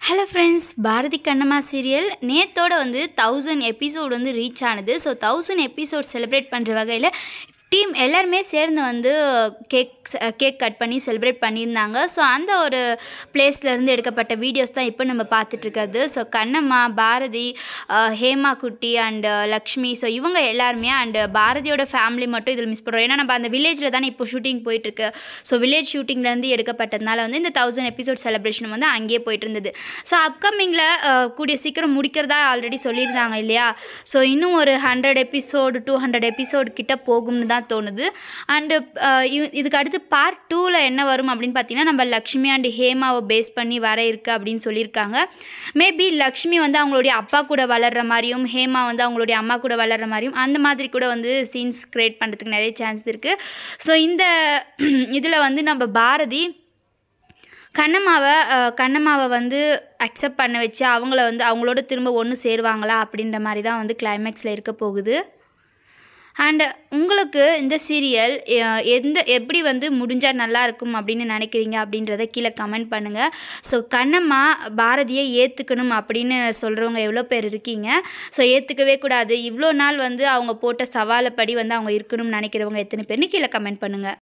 Hello friends, Bharathi Kannamma serial நேத்தோட 1000 episode reach ஆனது. So 1000 episode celebrate பண்ணுற வகையில் டீம் எல்லாருமே சேர்ந்து கேக் கட் பண்ணி செலிப்ரேட் பண்ணியிருந்தாங்க. ஸோ அந்த ஒரு பிளேஸ்லேருந்து எடுக்கப்பட்ட வீடியோஸ் தான் இப்போ நம்ம பார்த்துட்ருக்கிறது. ஸோ கண்ணம்மா, பாரதி, ஹேமா குட்டி அண்ட் லக்ஷ்மி, ஸோ இவங்க எல்லாருமே அண்டு பாரதியோட ஃபேமிலி மட்டும் இதில் மிஸ் பண்ணுறோம். ஏன்னா நம்ம அந்த வில்லேஜில் தானே இப்போ ஷூட்டிங் போயிட்டுருக்கு. ஸோ வில்லேஜ் ஷூட்டிங்லேருந்து எடுக்கப்பட்டதுனால இந்த 1000 எபிசோட் செலிப்ரேஷன் அங்கேயே போயிட்டு இருந்தது. ஸோ அப்கமிங்கில் கூடிய சீக்கிரம் முடிக்கிறதா ஆல்ரெடி சொல்லியிருந்தாங்க இல்லையா. ஸோ இன்னும் ஒரு 100 எபிசோடு 200 எபிசோடு கிட்ட போகும்னு தான் தோணுது. அண்டு இதுக்கு அடுத்து பார்ட் 2ல் என்ன வரும் அப்படின்னு பார்த்தீங்கன்னா, நம்ம லக்ஷ்மி அண்ட் ஹேமாவை பேஸ் பண்ணி வர இருக்குது அப்படின்னு சொல்லியிருக்காங்க. மேபி லக்ஷ்மி அவங்களுடைய அப்பா கூட வளர்கிற மாதிரியும், ஹேமா அவங்களுடைய அம்மா கூட வளர்கிற மாதிரியும் அந்த மாதிரி கூட சீன்ஸ் க்ரியேட் பண்ணுறதுக்கு நிறைய சான்ஸ் இருக்குது. ஸோ இந்த இதில் நம்ம பாரதி கண்ணம்மாவை அக்செப்ட் பண்ண வச்சு அவங்கள அவங்களோட திரும்ப ஒன்று சேருவாங்களா அப்படின்ற மாதிரி தான் கிளைமேக்ஸில் இருக்க போகுது. அண்ட் உங்களுக்கு இந்த சீரியல் எப்படி முடிஞ்சால் நல்லாயிருக்கும் அப்படின்னு நினைக்கிறீங்க அப்படின்றத கீழே கமெண்ட் பண்ணுங்கள். ஸோ கண்ணம்மா பாரதியை ஏற்றுக்கணும் அப்படின்னு சொல்கிறவங்க எவ்வளோ பேர் இருக்கீங்க? ஸோ ஏற்றுக்கவே கூடாது, இவ்வளோ நாள் அவங்க போட்ட சவாலை படி அவங்க இருக்கணும்னு நினைக்கிறவங்க எத்தனை பேர்னு கீழே கமெண்ட் பண்ணுங்கள்.